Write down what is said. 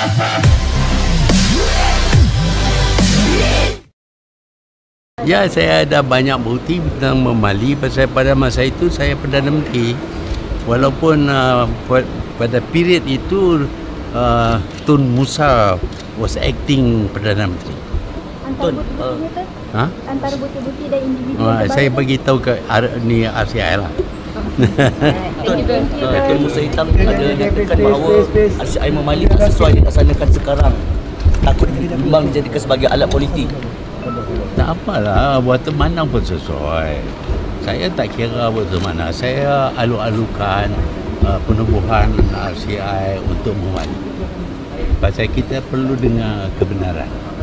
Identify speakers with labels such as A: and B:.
A: Ya, saya ada banyak bukti tentang Mali pasal pada masa itu saya Perdana Menteri. Walaupun pada period itu Tun Musa was acting Perdana Menteri.
B: Antara bukti-bukti dan individu
A: Saya bagi tahu ke ni RCI lah.
C: Tun Musa Hitam ada nyatakan bahawa RCI Mali tak sesuai dilaksanakan sekarang. Takut dikembang dijadikan sebagai alat politik.
A: Tak apalah, waktu mana pun sesuai. Saya tak kira waktu mana. Saya alu-alukan penubuhan RCI untuk Mali. Pasal kita perlu dengar kebenaran.